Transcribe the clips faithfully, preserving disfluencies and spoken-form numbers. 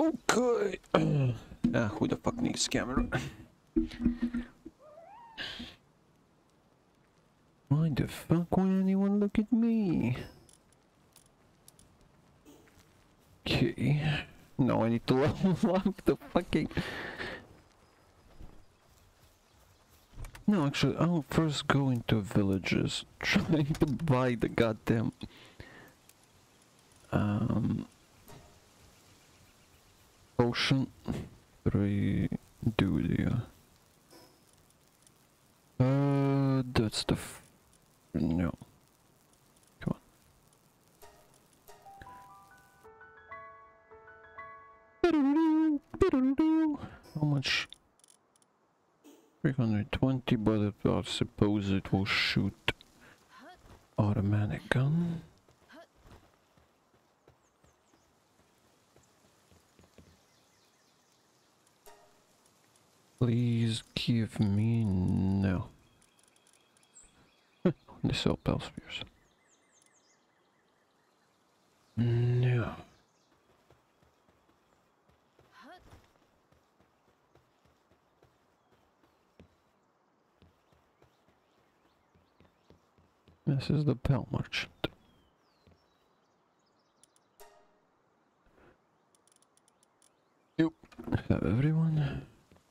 Okay. Ah, who the fuck needs camera? Why the fuck would anyone look at me? Okay. Now I need to level up the fucking... No, actually, I'll first go into villages, trying to buy the goddamn... Um... Potion. Three... Dude, Uh, that's the... F no. Come on. How much? three hundred twenty, but I suppose it will shoot automatic gun. Please give me no. They sell Pell Spears. No. This is the Pell Merchant. Yep. Have everyone.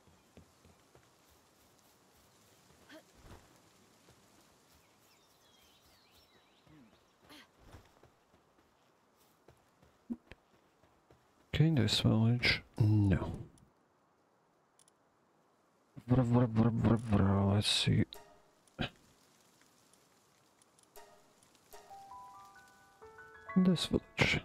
Okay, this village. No. Let's see. This village.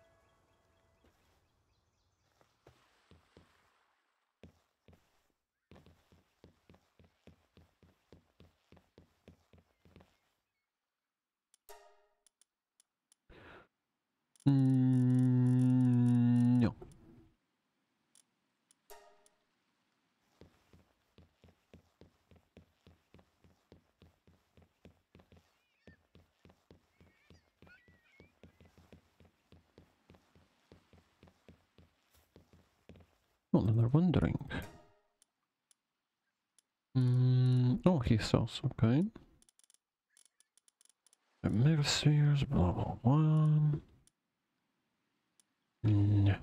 Mm, no. Well, then they're wondering. Mm, oh, he sells, okay. The Merciers, blah blah blah. No.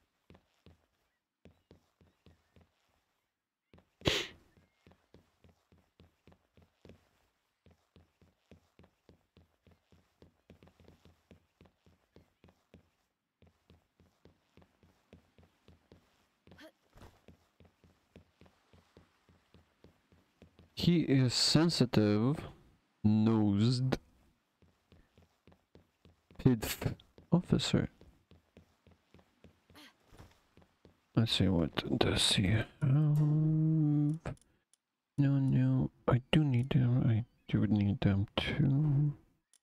He is sensitive, nosed, pidf officer. Let's see what does he have. No, no, I do need them. I do need them too.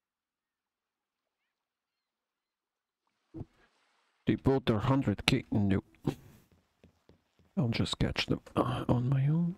They both are one hundred K. Nope. I'll just catch them uh, on my own.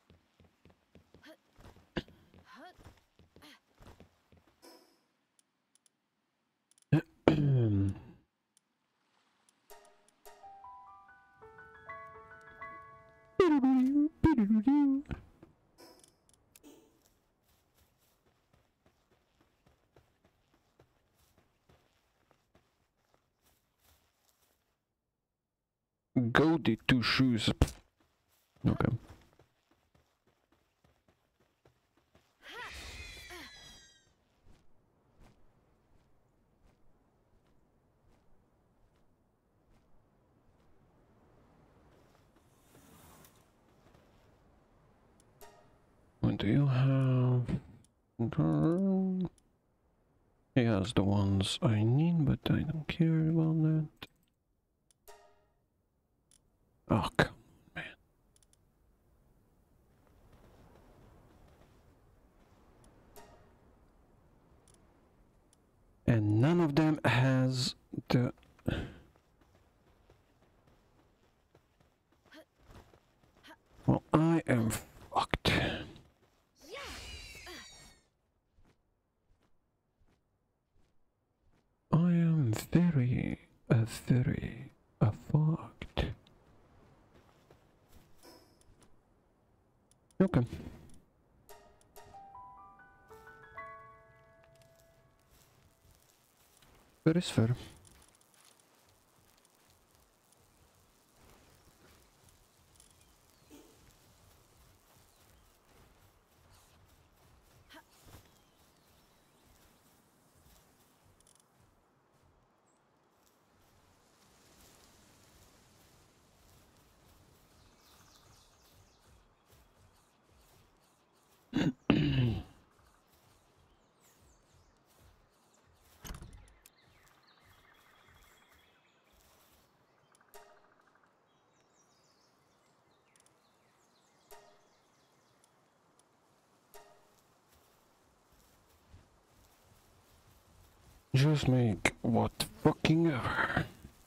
Go the two shoes. Okay. What do you have? He has the ones I need, but I don't care about that. Oh, come on, man. And none of them has the... Well, I am fucked. I am very, uh, very uh, fucked. Okay. That is fair. Just make what fucking ever.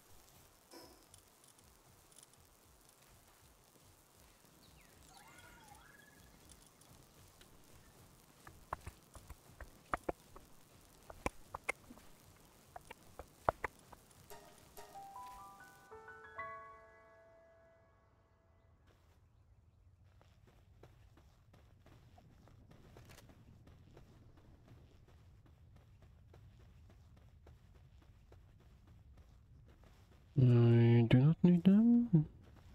I do not need them.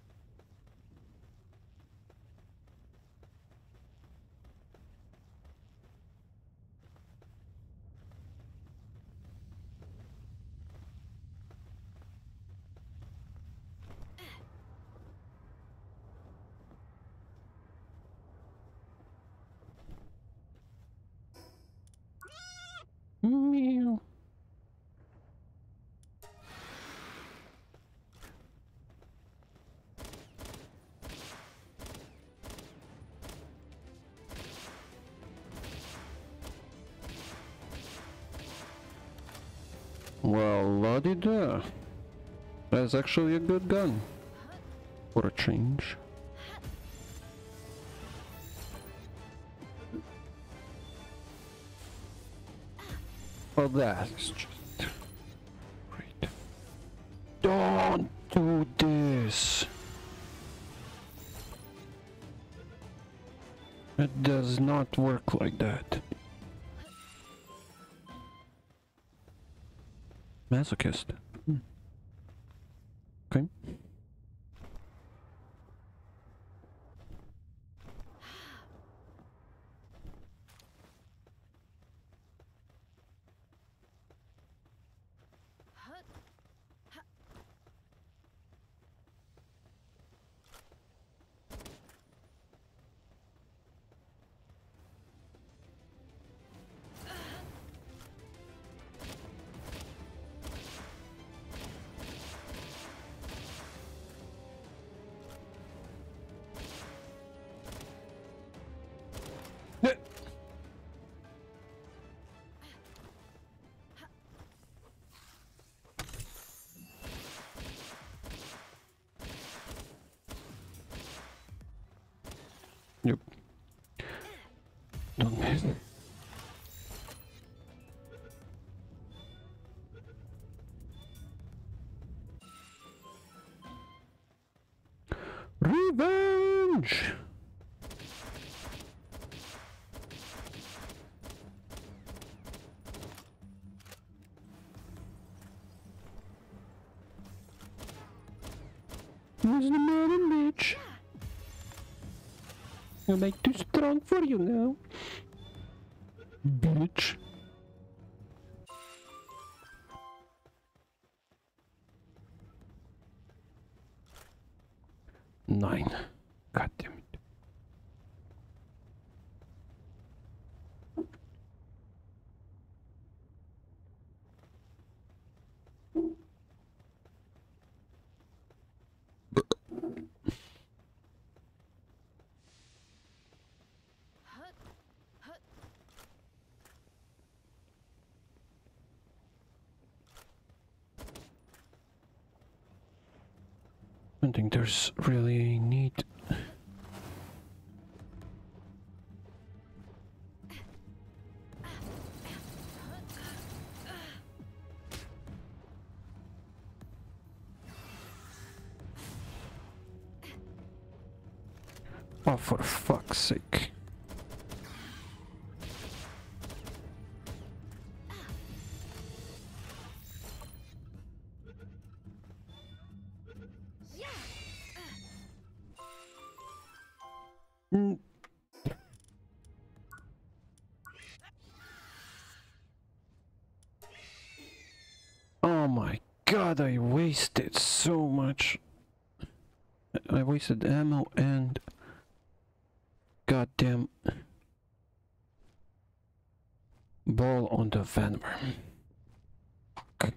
Meow. Well, la-di-da. That's actually a good gun. For a change. Well, that's just great. Don't do this. It does not work like that. Masochist. Hmm. Okay. Yep. Don't miss. Revenge! Where's the man, bitch? I'll make too strong for you now. Bitch. Nine. God damn it. I don't think there's really a need. Oh, for fuck's sake. Mm. Oh my god, I wasted so much. I wasted ammo and goddamn ball on the Venom. Fuck.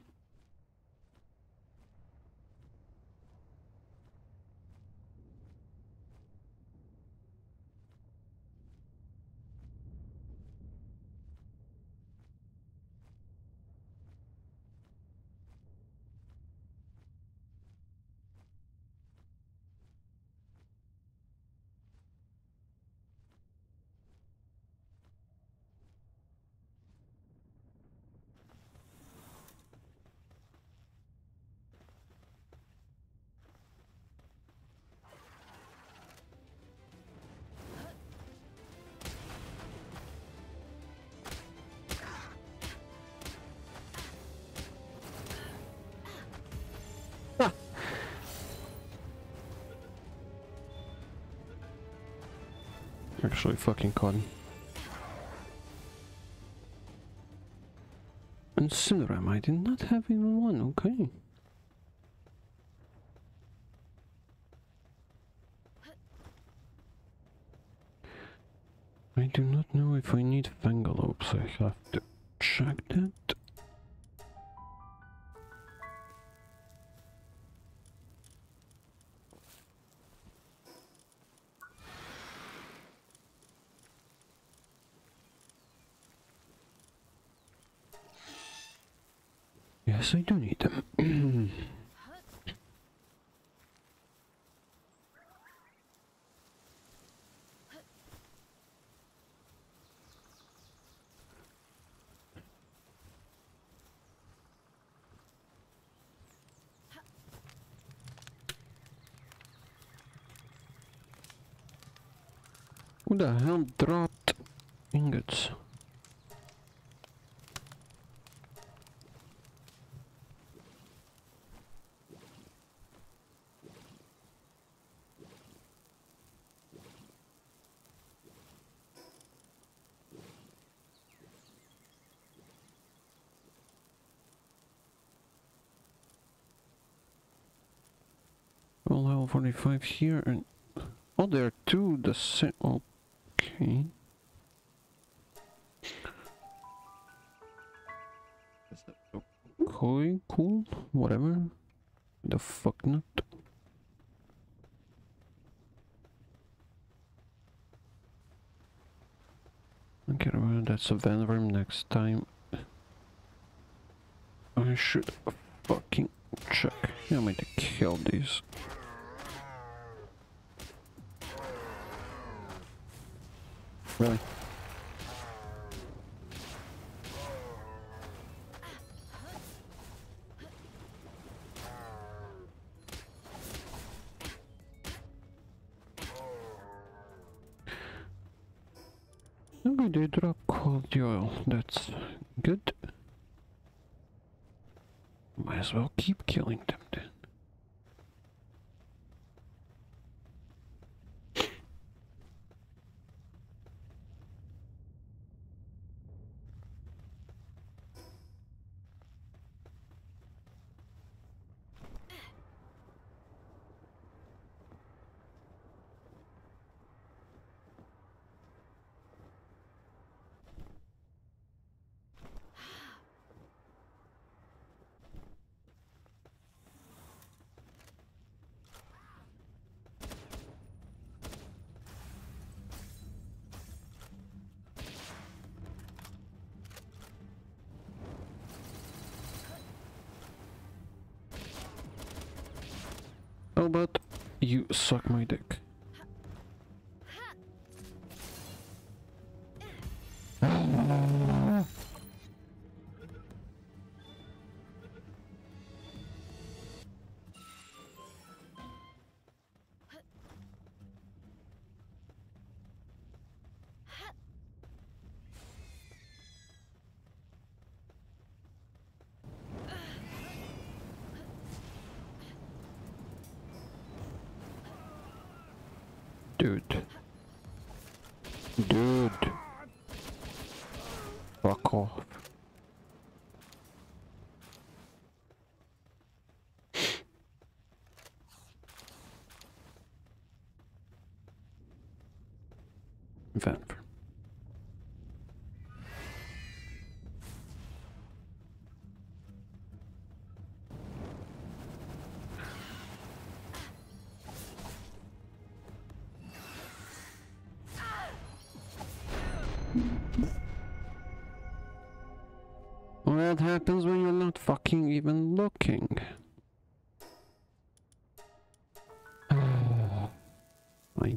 Actually fucking caught him. Incineram, I did not have even one, okay. I do not know if I need Fangalopes, I have to check that. Yes, I do need them. Who the hell dropped ingots? Well, level forty-five here and... Oh, there are two the same... Okay. Okay, cool, whatever. The fuck not. Okay, well, that's a Venom next time. I should fucking check. Yeah, I'm going to kill these. Really? Okay, they drop quality oil. That's good. Might as well keep killing them then. How about you suck my dick? Dude. Dude. Fuck off. Vancouver. What happens when you're not fucking even looking? Fine.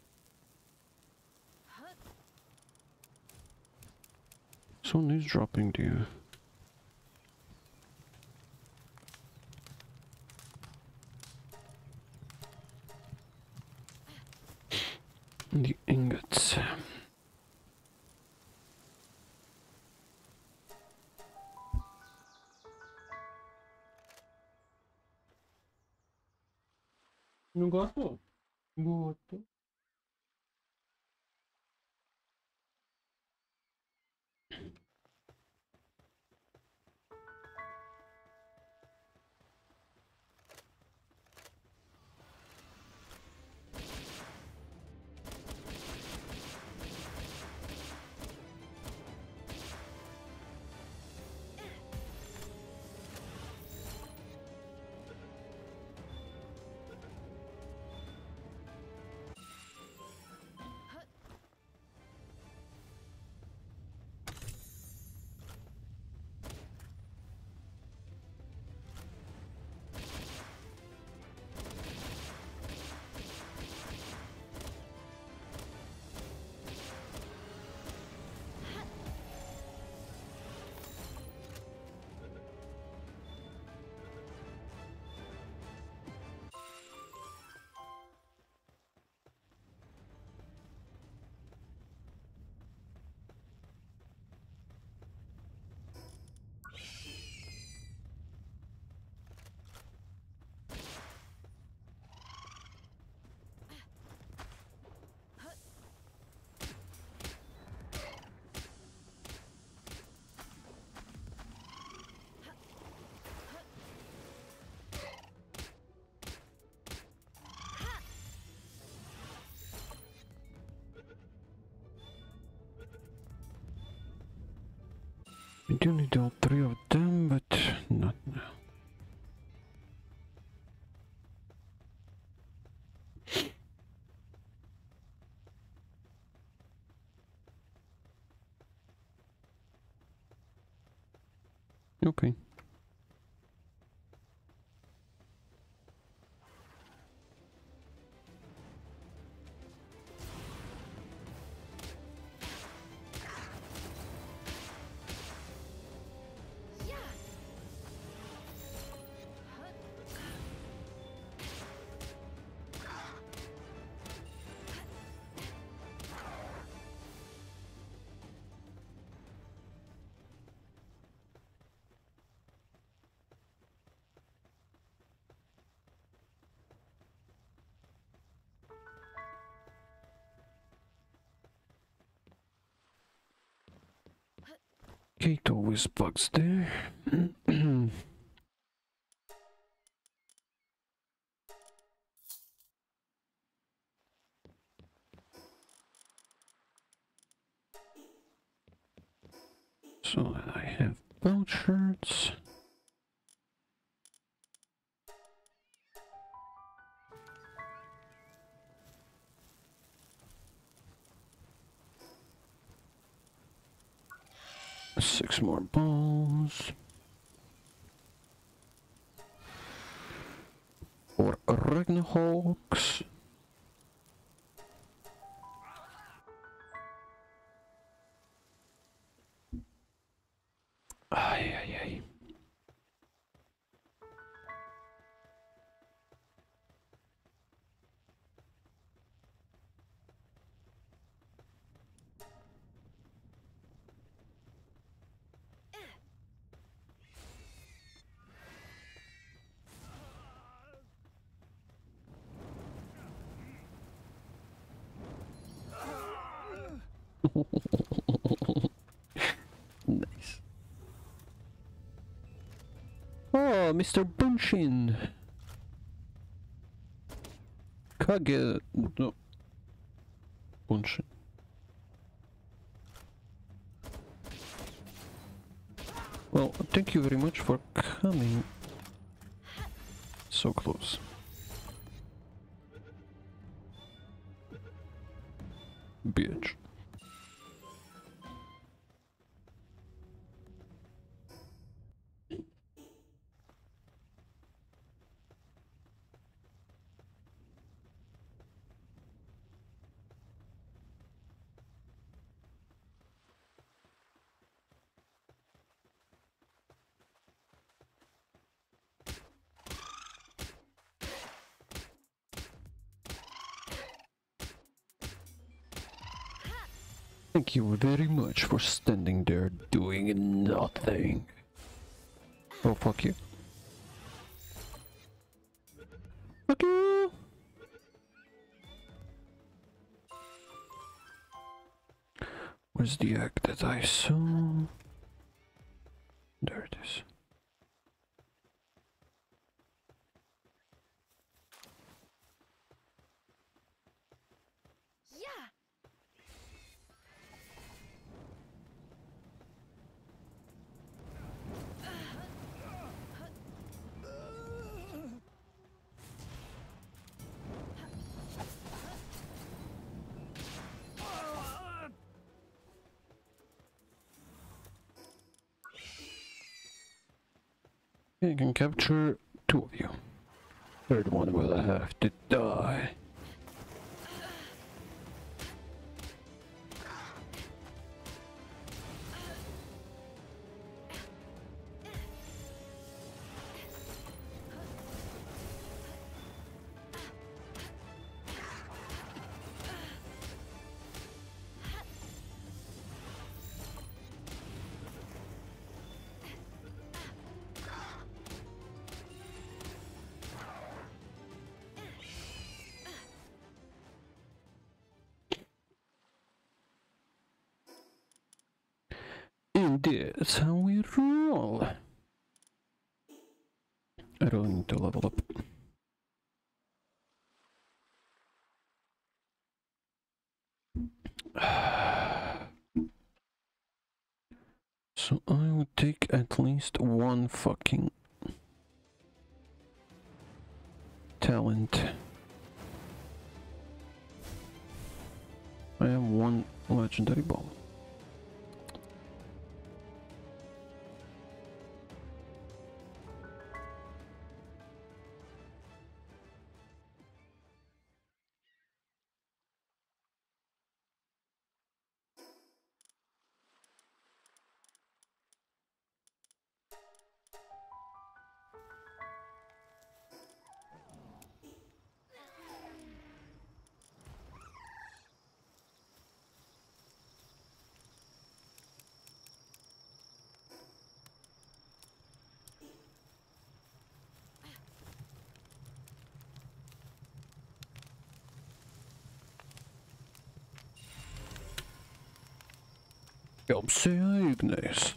Someone is dropping to you. The ingots. Não gosto? Gosto. We do need all three of them, but not now. Okay. Gate always bugs there. So I have belt shirts. Six more balls. Or Ragnarhawks. Ay, ay, ay. Nice. Oh, Mister Bunshin. Kage. No. Bunshin. Well, thank you very much for coming. So close. Bitch. Thank you very much for standing there doing nothing. Oh, fuck you. Fuck you! Where's the egg that I saw? There it is. Yeah. I can capture two of you. Third one will have to die. And that's how we roll. I don't need to level up. So I would take at least one fucking talent. I have one legendary ball. Help say Ignis.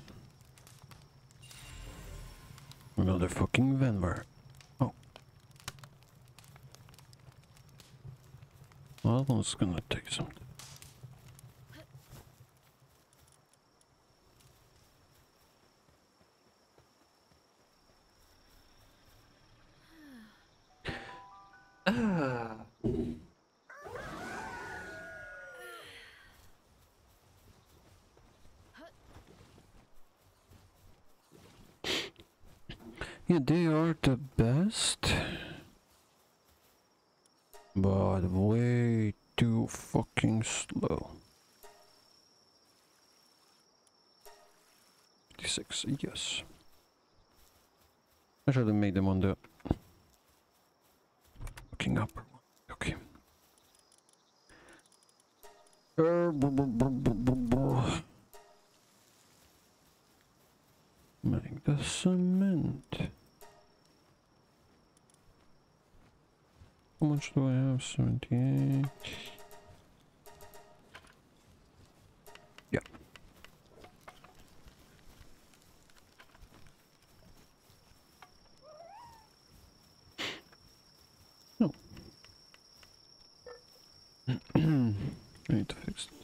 Another fucking Venver. Oh. Well, I was gonna take something. Ah. Yeah, they are the best, but way too fucking slow. fifty-six, yes. I should have made them on the fucking upper one. Okay. Uh, blah, blah, blah, blah, blah, blah. Make the cement. How much do I have? seventy-eight. No. I need to fix it.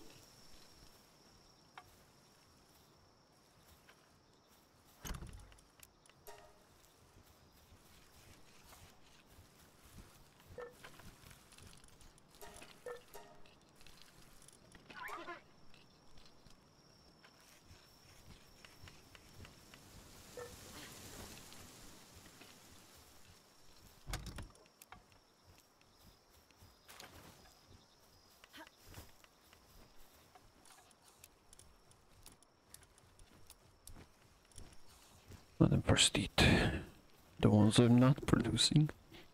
Let them first eat the ones I'm not producing.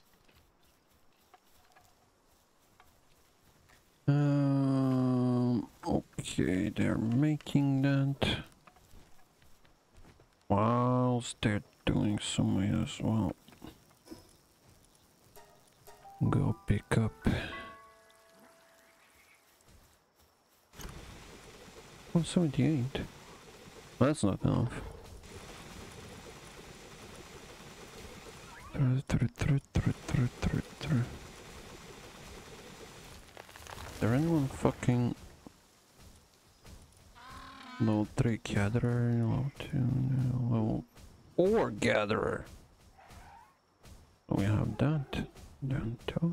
Um, okay, they're making that. Whilst they're doing so many as well. Go pick up. one seventy-eight. That's not enough. Is there anyone fucking level three gatherer, level two, level four gatherer? We have that down too.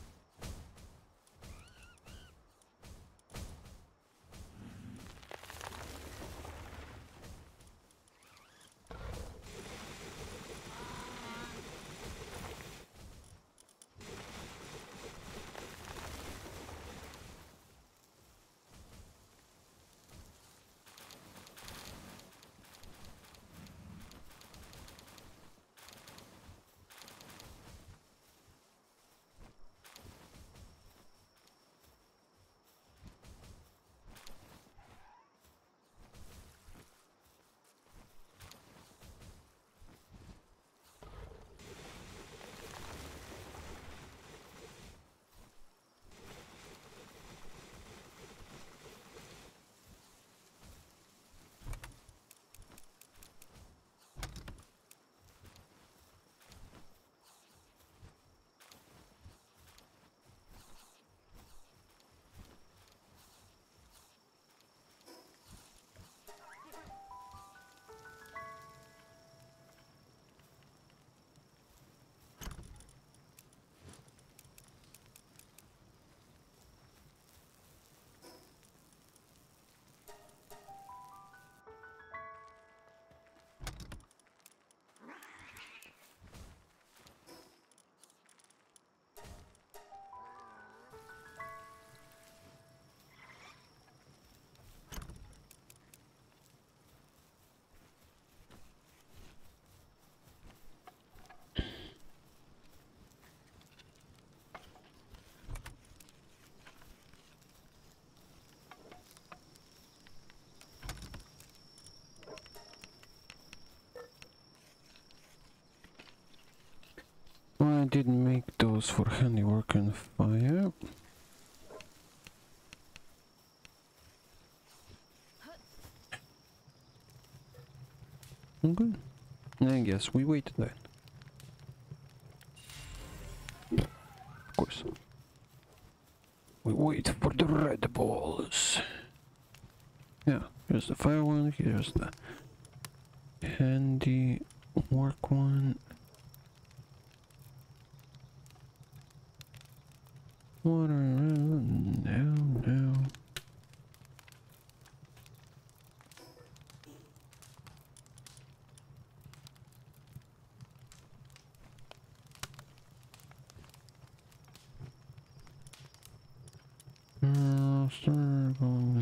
Well, I didn't make those for handiwork and fire. Okay. I guess we wait then. Of course. We wait for the red balls. Yeah, here's the fire one, here's the handy work one. Water, no, no. Uh, circle.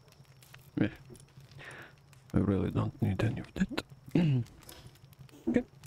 Yeah, I really don't need any of that. Okay.